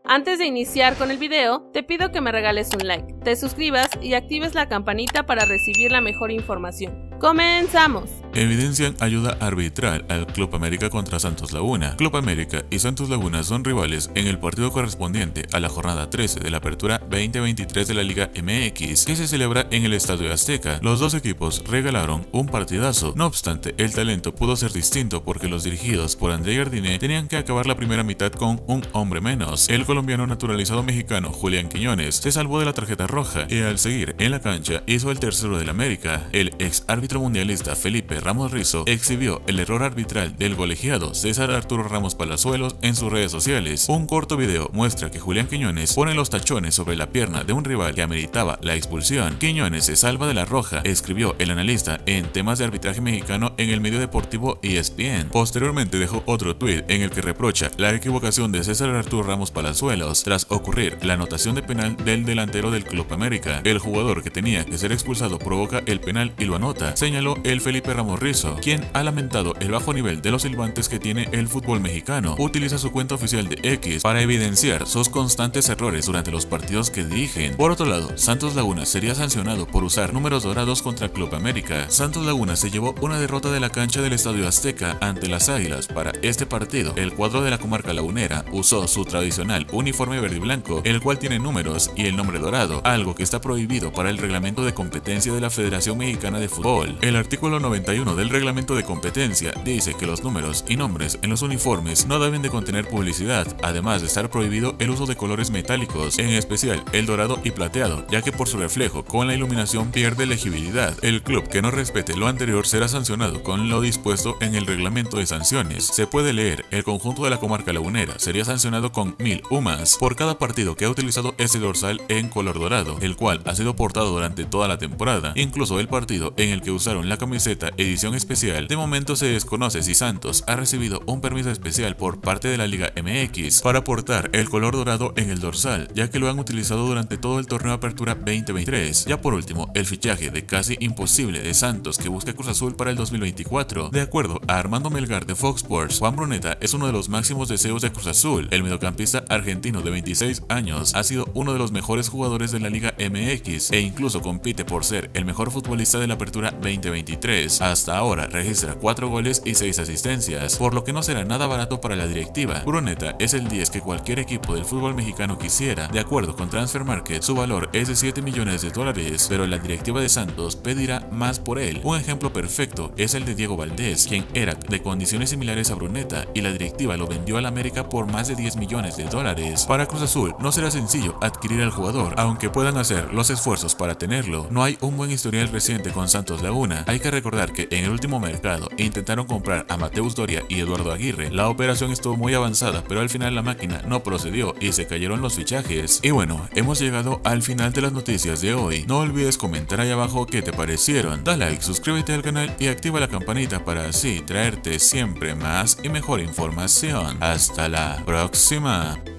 Antes de iniciar con el video, te pido que me regales un like, te suscribas y actives la campanita para recibir la mejor información. ¡Comenzamos! Evidencian ayuda arbitral al Club América contra Santos Laguna. Club América y Santos Laguna son rivales en el partido correspondiente a la jornada 13 de la Apertura 2023 de la Liga MX, que se celebra en el Estadio Azteca. Los dos equipos regalaron un partidazo. No obstante, el talento pudo ser distinto porque los dirigidos por André Jardine tenían que acabar la primera mitad con un hombre menos. El colombiano naturalizado mexicano Julián Quiñones se salvó de la tarjeta roja y al seguir en la cancha hizo el tercero del América. El ex árbitro mundialista Felipe Ramos Rizo exhibió el error arbitral del colegiado César Arturo Ramos Palazuelos en sus redes sociales. Un corto video muestra que Julián Quiñones pone los tachones sobre la pierna de un rival que ameritaba la expulsión. Quiñones se salva de la roja, escribió el analista en temas de arbitraje mexicano en el medio deportivo ESPN. Posteriormente dejó otro tuit en el que reprocha la equivocación de César Arturo Ramos Palazuelos tras ocurrir la anotación de penal del delantero del Club América. El jugador que tenía que ser expulsado provoca el penal y lo anota, señaló el Felipe Ramos Rizo, quien ha lamentado el bajo nivel de los silbantes que tiene el fútbol mexicano. Utiliza su cuenta oficial de X para evidenciar sus constantes errores durante los partidos que dirigen. Por otro lado, Santos Laguna sería sancionado por usar números dorados contra Club América. Santos Laguna se llevó una derrota de la cancha del Estadio Azteca ante las Águilas. Para este partido, el cuadro de la comarca lagunera usó su tradicional uniforme verde y blanco, el cual tiene números y el nombre dorado, algo que está prohibido para el reglamento de competencia de la Federación Mexicana de Fútbol. El artículo 91 del reglamento de competencia dice que los números y nombres en los uniformes no deben de contener publicidad, además de estar prohibido el uso de colores metálicos, en especial el dorado y plateado, ya que por su reflejo con la iluminación pierde legibilidad. El club que no respete lo anterior será sancionado con lo dispuesto en el reglamento de sanciones. Se puede leer: el conjunto de la comarca lagunera sería sancionado con 1000 UMAS por cada partido que ha utilizado ese dorsal en color dorado, el cual ha sido portado durante toda la temporada, incluso el partido en el que usaron la camiseta edición especial. De momento se desconoce si Santos ha recibido un permiso especial por parte de la Liga MX para portar el color dorado en el dorsal, ya que lo han utilizado durante todo el torneo Apertura 2023. Ya por último, el fichaje de casi imposible de Santos que busca Cruz Azul para el 2024. De acuerdo a Armando Melgar de Fox Sports, Juan Bruneta es uno de los máximos deseos de Cruz Azul. El mediocampista argentino de 26 años ha sido uno de los mejores jugadores de la Liga MX e incluso compite por ser el mejor futbolista de la Apertura 2023. Hasta ahora registra 4 goles y 6 asistencias, por lo que no será nada barato para la directiva. Bruneta es el 10 que cualquier equipo del fútbol mexicano quisiera. De acuerdo con Transfer Market, su valor es de 7 millones de dólares, pero la directiva de Santos pedirá más por él. Un ejemplo perfecto es el de Diego Valdés, quien era de condiciones similares a Bruneta y la directiva lo vendió al América por más de 10 millones de dólares. Para Cruz Azul no será sencillo adquirir al jugador, aunque puedan hacer los esfuerzos para tenerlo. No hay un buen historial reciente con Santos Laguna. Hay que recordar que en el último mercado intentaron comprar a Mateus Doria y Eduardo Aguirre. La operación estuvo muy avanzada, pero al final la máquina no procedió y se cayeron los fichajes. Y bueno, hemos llegado al final de las noticias de hoy. No olvides comentar ahí abajo qué te parecieron. Da like, suscríbete al canal y activa la campanita para así traerte siempre más y mejor información. Hasta la próxima.